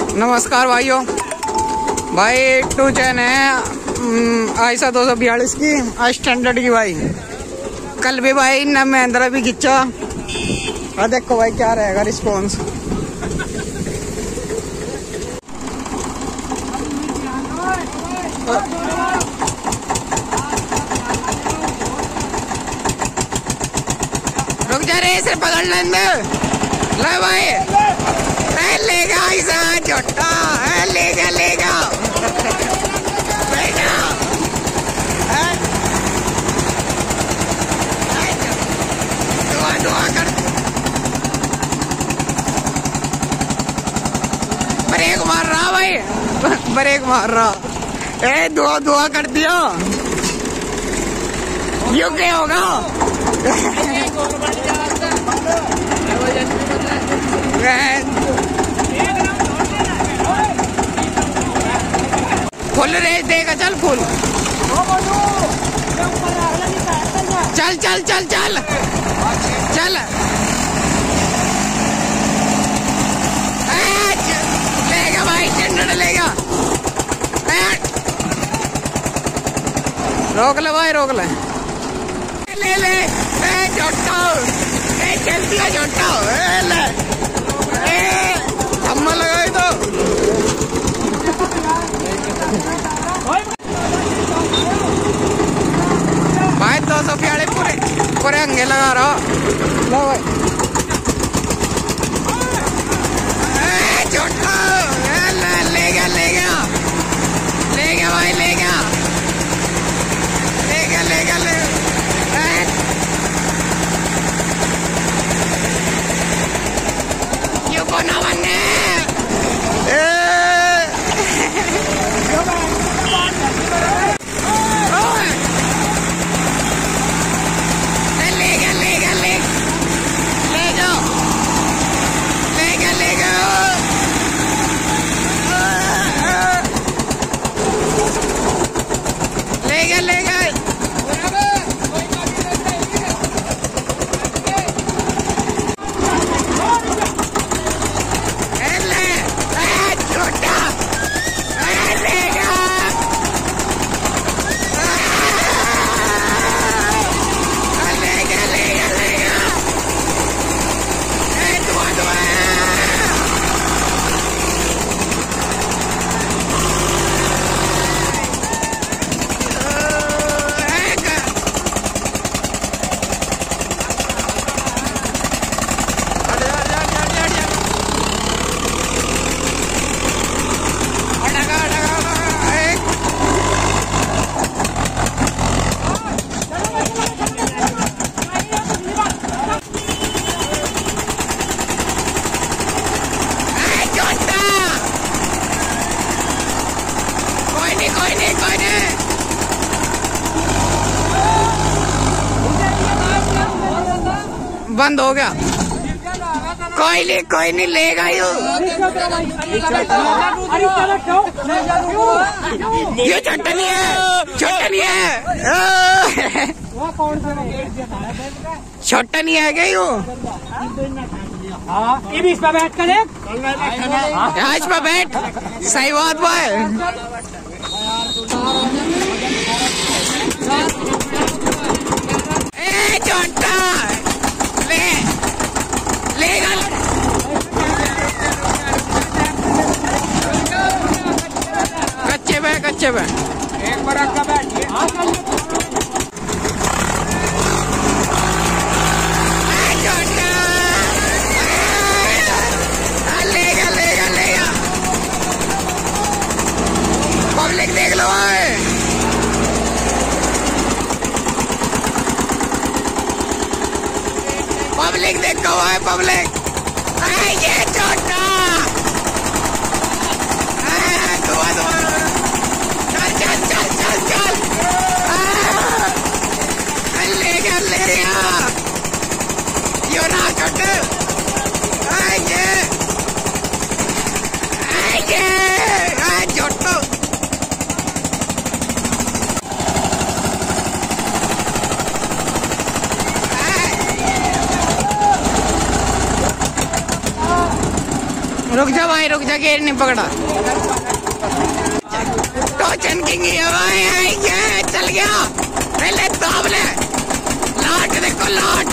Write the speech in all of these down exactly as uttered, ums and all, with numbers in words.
नमस्कार भाइयों, भाई टू चैन है आयशा दो सौ बयालीस की स्टैंडर्ड की भाई। कल भी भाई न महिंद्रा भी खींचा। हाँ देखो भाई क्या रहेगा रिस्पॉन्स। रुक जा रे, सिर्फ पकड़ लेंगे। ले भाई, ए लेगा ऐसा छोटा, ए लेगा लेगा लेगा। दुआ दुआ कर, ब्रेक मार रहा भाई, ब्रेक मार रहा। ए दुआ दुआ कर दिया, यू क्या होगा? फुल रेस देगा, चल फुल, चल चल चल चल चल। लेगा भाई, स्टैंडर्ड लेगा। रोक ले भाई, रोक ले ले ले। ए छोटा, ए चल दिया छोटा, ए ले, ए थम्मा लगाई तो। भाई दो सौ प्याले पूरे पूरे अंगे लगा रहा। लो भाई, ए छोटा, ए ले लेगा लेगा लेगा भाई, लेगा लेगा लेगा ले। यू को ना बनने। बंद हो गया। कोई नहीं कोई नहीं लेगा यू, ये चटनी है, चटनी है, छोटा नहीं है क्या यू? ये भी इस पर बैठ कर इस पर बैठ, सही बात भाई। ए छोटा ले लेगा, कच्चे पे कच्चे पे एक बार का बैठ। लेगा लेगा लेगा, पब्लिक देख लो भाई, पब्लिक देखो भाई, पब्लिक। ये छोटा दुआ दुआ, चल चल चल चल चल, लेगा लेगा यो ना छोटे। ये ये छोटो भाई रुक जा, गेर नहीं पकड़ा। टोचन किंग है भाई, ये चल गया। पहले दाब ले, लाट देखो लाट।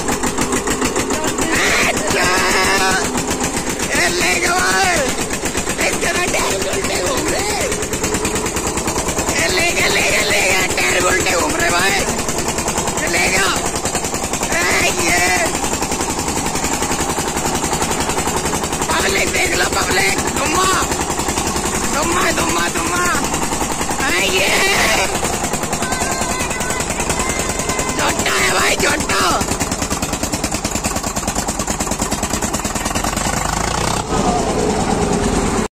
ले गया भाई, एक जरा टायर उल्टे घूम रहे। ले गया ले गया ले गया, टायर उल्टे घूम रहे भाई। ले गया ये पब्लिक, देख लो पब्लिक। तुम्मा तुम्मा तुम्मा तुम्मा ये छोटा है भाई, छोटा।